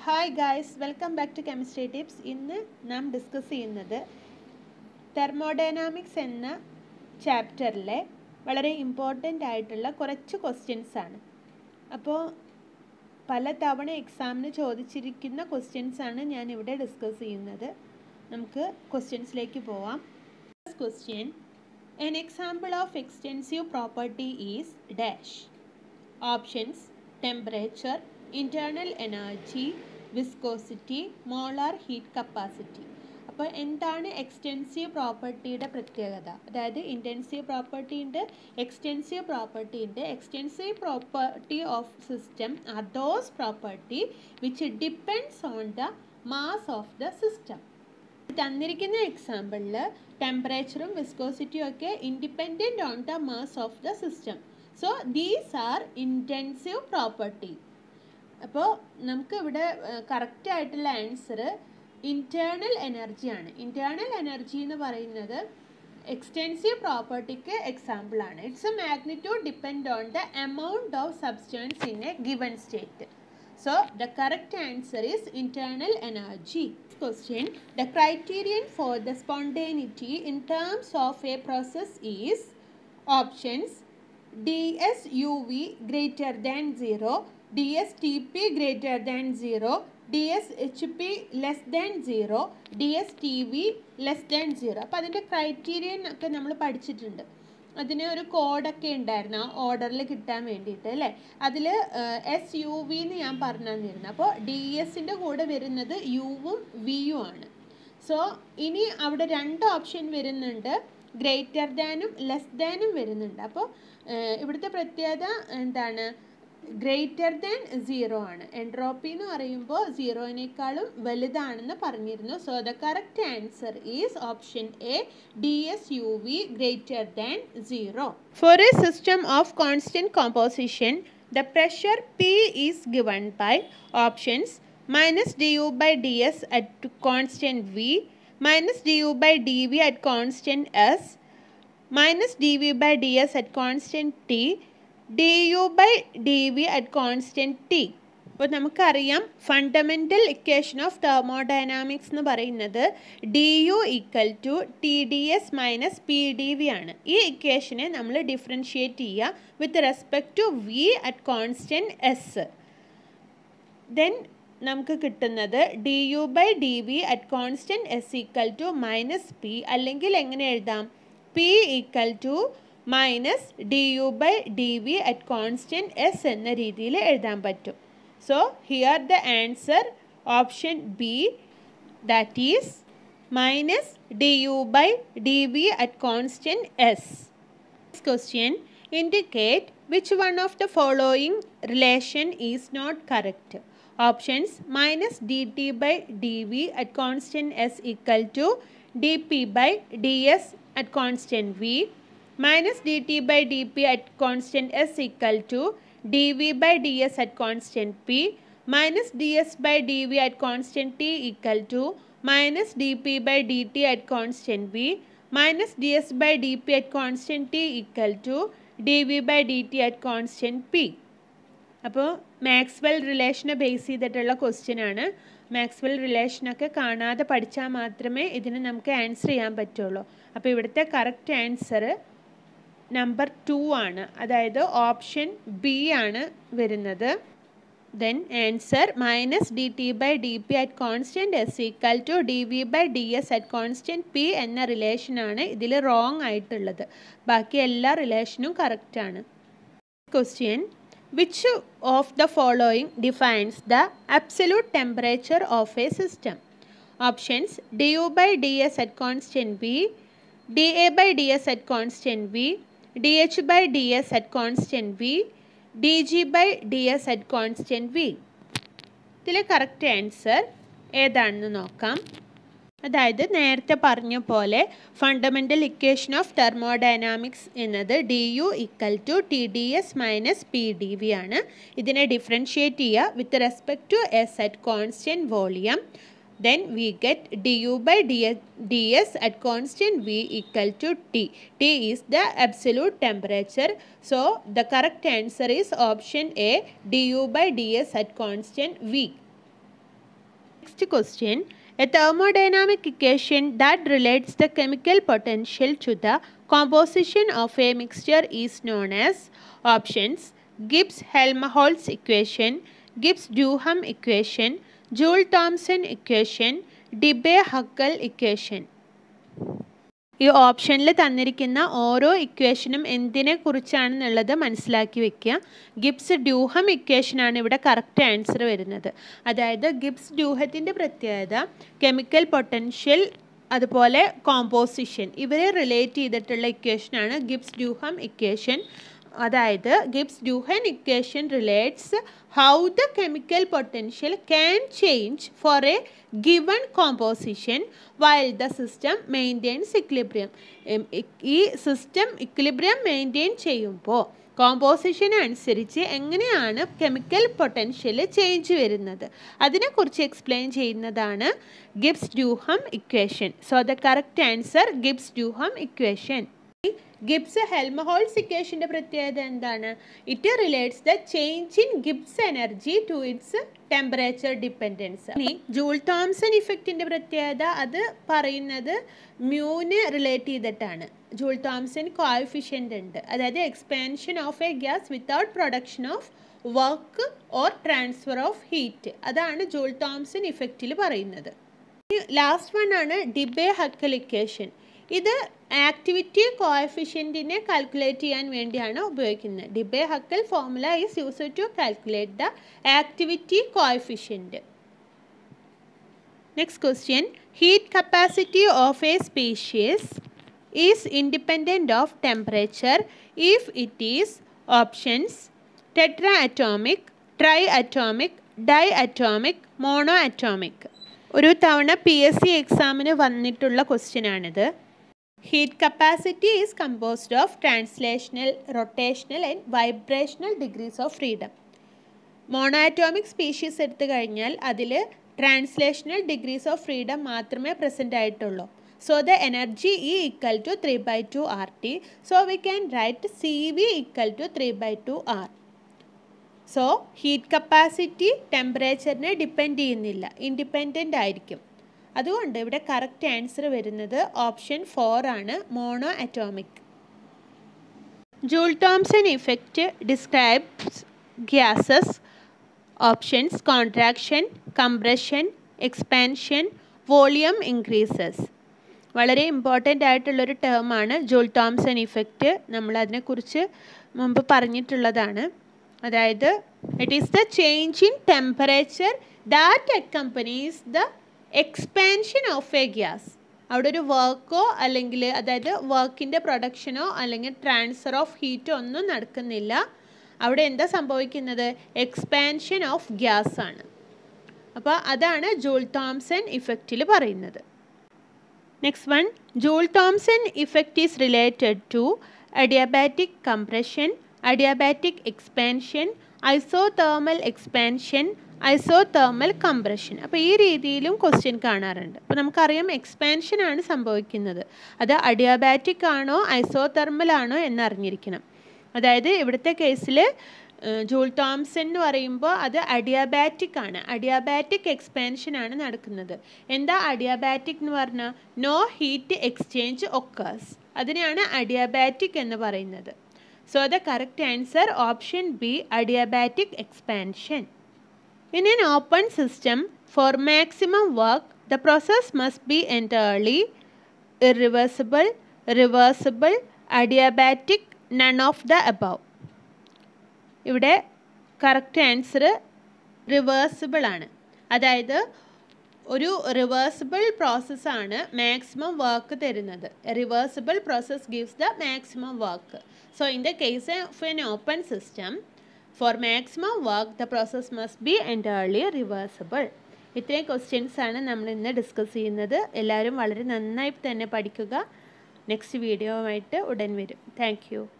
Hi guys, welcome back to Chemistry Tips. ഇന്ന് നാം discuss ചെയ്യുന്നത് തെർമോഡൈനാമിക്സ് എന്ന ചാപ്റ്ററിലെ വളരെ ഇമ്പോർട്ടൻ്റ് ആയിട്ടുള്ള കുറച്ച് ക്വസ്റ്റ്യൻസ് ആണ്. അപ്പോൾ പല തവണ എക്സാമിന് ചോദിച്ചിരിക്കുന്ന ക്വസ്റ്റ്യൻസ് ആണ് ഞാൻ ഇവിടെ ഡിസ്കസ് ചെയ്യുന്നത്. നമുക്ക് ക്വസ്റ്റ്യൻസിലേക്ക് പോവാം. First question, an example of extensive property is dash. Options: temperature, internal energy, viscosity, molar heat capacity. അപ്പോൾ എന്താണ് എക്സ്റ്റെൻസീവ് പ്രോപ്പർട്ടിയുടെ പ്രത്യേകത? അതായത് ഇൻറ്റൻസീവ് പ്രോപ്പർട്ടി ഉണ്ട്, എക്സ്റ്റെൻസീവ് പ്രോപ്പർട്ടി ഉണ്ട്. Extensive property of system are those property which depends on the mass of the system. തന്നിരിക്കുന്ന എക്സാമ്പിളിൽ ടെമ്പറേച്ചറും വിസ്കോസിറ്റിയും ഒക്കെ independent on the mass of the system. So these are intensive property. അപ്പോൾ നമുക്ക് ഇവിടെ കറക്റ്റ് ആയിട്ടുള്ള ആൻസർ ഇൻറ്റേർണൽ എനർജിയാണ്. ഇൻറ്റേർണൽ എനർജി എന്ന് പറയുന്നത് എക്സ്റ്റെൻസീവ് പ്രോപ്പർട്ടിക്ക് എക്സാമ്പിളാണ്. It's a magnitude depend on the amount of substance in a given state. So the correct answer is internal energy. Question: the criterion for the spontaneity in terms of a process is options: dSUV greater than 0, dSTP greater than 0, dSHP less than 0, dSTV less than 0. അപ്പോൾ അതിൻ്റെ criterion ഒക്കെ നമ്മൾ പഠിച്ചിട്ടുണ്ട്. അതിന് ഒരു കോഡൊക്കെ ഉണ്ടായിരുന്നു ആ ഓർഡറിൽ കിട്ടാൻ വേണ്ടിയിട്ട് അല്ലേ. അതിൽ SUV എന്ന് ഞാൻ പറഞ്ഞു തന്നിരുന്നു. അപ്പോൾ DS-ൻ്റെ കൂടെ വരുന്നത് യുവും വിയും ആണ്. സോ ഇനി അവിടെ രണ്ട് ഓപ്ഷൻ വരുന്നുണ്ട്, ഗ്രേറ്റർ ദാനും ലെസ് ദാനും വരുന്നുണ്ട്. അപ്പോൾ ഇവിടുത്തെ പ്രത്യേകത എന്താണ്? ഗ്രേറ്റർ ദാൻ 0 ആണ്. എൻട്രോപ്പി എന്ന് പറയുമ്പോൾ 0-നേക്കാളും വലുതാണെന്ന് പറഞ്ഞിരുന്നു. So the correct answer is option A, DSUV greater than 0. For a system of constant composition, the pressure P is given by options: minus du by ds at constant V, minus du by dV at constant S, minus dV by ds at constant T, du by dV at constant T. അപ്പോൾ നമുക്കറിയാം fundamental equation of thermodynamics എന്ന് പറയുന്നത് du equal to TdS minus PdV ആണ്. ഈ ഇക്വേഷനെ നമ്മൾ differentiate ചെയ്യുക with respect to V at constant S. Then നമുക്ക് കിട്ടുന്നത് du by dV at constant S equal to minus P, അല്ലെങ്കിൽ എങ്ങനെ എഴുതാം? P equal to minus du by dV at constant S എന്ന രീതിയിൽ എഴുതാൻ പറ്റും. So here the answer option B, that is minus du by dV at constant S. Next question, indicate which one of the following relation is not correct. Options: minus dt by dV at constant S equal to dP by ds at constant V, minus dt by dP at constant S equal to dV by ds at constant P, minus ds by dV at constant T equal to minus dP by dt at constant V, minus ds by dP at constant T equal to dV by dt at constant P. അപ്പോൾ Maxwell റിലേഷനെ base ചെയ്തിട്ടുള്ള question ആണ്. Maxwell റിലേഷനൊക്കെ കാണാതെ പഠിച്ചാൽ മാത്രമേ ഇതിന് നമുക്ക് ആൻസർ ചെയ്യാൻ പറ്റുള്ളൂ. അപ്പോൾ ഇവിടുത്തെ കറക്റ്റ് ആൻസർ നമ്പർ 2 ആണ്, അതായത് ഓപ്ഷൻ ബി ആണ് വരുന്നത്. Then answer minus dt by dP at constant S equal to dV by ds at constant P എന്ന റിലേഷനാണ് ഇതിൽ റോങ് ആയിട്ടുള്ളത്. ബാക്കി എല്ലാ റിലേഷനും കറക്റ്റാണ്. Question, which of the following defines the absolute temperature of a system? Options: du by ds at constant V, dA by ds at constant V, dH by ds at constant V, dG by ds at constant V. ഇതിലെ correct answer ഏതാണെന്ന് നോക്കാം. അതായത് നേരത്തെ പറഞ്ഞ പോലെ fundamental equation of thermodynamics എന്നത് du equal to TdS minus PdV ആണ്. ഇതിനെ ഡിഫറൻഷിയേറ്റ് ചെയ്യുക with respect to S at constant volume. Then we get du by ds at constant V equal to T. T is the absolute temperature. So the correct answer is option A, du by ds at constant V. next question. A thermodynamic equation that relates the chemical potential to the composition of a mixture is known as options: Gibbs-Helmholtz equation, Gibbs-Duhem equation, Joule-Thomson equation, Debye-Huckel equation. ഈ ഓപ്ഷനിൽ തന്നിരിക്കുന്ന ഓരോ ഇക്വേഷനും എന്തിനെ കുറിച്ചാണെന്നുള്ളത് മനസ്സിലാക്കി വെക്കുക. Gibbs ഡ്യൂഹം ഇക്വേഷനാണ് ഇവിടെ correct answer വരുന്നത്. അതായത് ഗിബ്സ് ഡ്യൂഹത്തിൻ്റെ പ്രത്യേകത കെമിക്കൽ പൊട്ടൻഷ്യൽ അതുപോലെ കോമ്പോസിഷൻ ഇവരെ റിലേറ്റ് ചെയ്തിട്ടുള്ള ഇക്വേഷനാണ് ഗിബ്സ് ഡ്യൂഹം ഇക്വേഷൻ. അതായത് Gibbs Duhem equation relates how the chemical potential can change for a given composition while the system maintains equilibrium. ഈ സിസ്റ്റം ഇക്വിലിബ്രിയം മെയിൻറ്റെയിൻ ചെയ്യുമ്പോൾ കോമ്പോസിഷൻ അനുസരിച്ച് എങ്ങനെയാണ് കെമിക്കൽ പൊട്ടൻഷ്യൽ ചേഞ്ച് വരുന്നത് അതിനെക്കുറിച്ച് എക്സ്പ്ലെയിൻ ചെയ്യുന്നതാണ് Gibbs Duhem equation. So the correct answer Gibbs Duhem equation. Gibbs Helmholtz ഇക്വേഷൻ്റെ പ്രത്യേകത എന്താണ്? It relates the change in Gibbs energy to its temperature dependence. ഇനി ജൂൾ തോംസൺ ഇഫക്റ്റിൻ്റെ പ്രത്യേകത അത് പറയുന്നത് മ്യൂന് റിലേറ്റ് ചെയ്തിട്ടാണ്. ജൂൾ തോംസൺ കോഎഫിഷ്യൻ്റ് ഉണ്ട്, അതായത് expansion of a gas without production of work or transfer of heat, അതാണ് ജൂൾ തോംസൺ ഇഫക്റ്റിൽ പറയുന്നത്. ലാസ്റ്റ് വൺ ആണ് ഡിബേ-ഹക്കൽ ഇക്വേഷൻ. ഇത് ആക്ടിവിറ്റി കോഎഫിഷ്യൻറ്റിനെ കാൽക്കുലേറ്റ് ചെയ്യാൻ വേണ്ടിയാണ് ഉപയോഗിക്കുന്നത്. Debye Huckel formula is used to calculate the activity coefficient. Next question. Heat capacity of a species is independent of temperature if it is options: tetra atomic, tri atomic, di atomic, mono atomic. ഒരു തവണ PSC എക്സാമിന് വന്നിട്ടുള്ള ക്വസ്റ്റ്യനാണിത്. Heat capacity is composed of translational, rotational and vibrational degrees of freedom. Monoatomic species എടുത്തു കഴിഞ്ഞാൽ അതിൽ translational degrees of freedom മാത്രമേ present ആയിട്ടുള്ളൂ. So the energy E equal to 3/2 RT. So we can write CV equal to 3/2 R. So heat capacity ടെമ്പറേച്ചറിനെ depend ചെയ്യുന്നില്ല, independent ആയിരിക്കും. അതുകൊണ്ട് ഇവിടെ കറക്റ്റ് ആൻസർ വരുന്നത് ഓപ്ഷൻ 4 ആണ്, mono atomic. Joule Thomson effect describes gases. Options: contraction, compression, expansion, volume increases. വളരെ important ആയിട്ടുള്ളൊരു ടേമാണ് ജൂൾ തോംസൺ ഇഫക്റ്റ്. നമ്മളതിനെക്കുറിച്ച് മുമ്പ് പറഞ്ഞിട്ടുള്ളതാണ്. അതായത് it is the change in temperature that accompanies the expansion of a gas. അവിടെ ഒരു വർക്കോ അല്ലെങ്കിൽ അതായത് വർക്കിൻ്റെ പ്രൊഡക്ഷനോ അല്ലെങ്കിൽ ട്രാൻസ്ഫർ ഓഫ് ഹീറ്റോ ഒന്നും നടക്കുന്നില്ല. അവിടെ എന്താ സംഭവിക്കുന്നത്? എക്സ്പാൻഷൻ ഓഫ് ഗ്യാസ് ആണ്. അപ്പോൾ അതാണ് ജൂൾ തോംസൺ ഇഫക്റ്റിൽ പറയുന്നത്. Next one. Joule Thomson effect is related to adiabatic compression, adiabatic expansion, isothermal expansion, isothermal compression. അപ്പോൾ ഈ രീതിയിലും ക്വസ്റ്റ്യൻ കാണാറുണ്ട്. അപ്പോൾ നമുക്കറിയാം എക്സ്പാൻഷൻ ആണ് സംഭവിക്കുന്നത്. അത് അഡിയാബാറ്റിക് ആണോ ഐസോതെർമൽ ആണോ എന്നറിഞ്ഞിരിക്കണം. അതായത് ഇവിടുത്തെ കേസിൽ ജൂൾ തോംസൺ എന്ന് പറയുമ്പോൾ അത് അഡിയാബാറ്റിക് ആണ്. അഡിയാബാറ്റിക് എക്സ്പാൻഷൻ ആണ് നടക്കുന്നത്. എന്താ അഡിയാബാറ്റിക് എന്ന് പറഞ്ഞാൽ? No heat exchange occurs. അതിനെയാണ് അഡിയാബാറ്റിക് എന്ന് പറയുന്നത്. So the correct answer option B, adiabatic expansion. In an open system, for maximum work, the process must be entirely irreversible, reversible, adiabatic, none of the above. ഇവിടെ correct answer reversible ആണ്. അതായത് ഒരു reversible പ്രോസസ്സാണ് maximum work തരുന്നത്. Reversible process gives the maximum work. So in the case of an open system, for maximum work the process must be entirely reversible. ഇത്രയും questions ആണ് നമ്മൾ ഇന്ന് ഡിസ്കസ് ചെയ്യുന്നത്. എല്ലാവരും വളരെ നന്നായി തന്നെ പഠിക്കുക. നെക്സ്റ്റ് വീഡിയോ ആയിട്ട് ഉടൻ വരും. Thank U.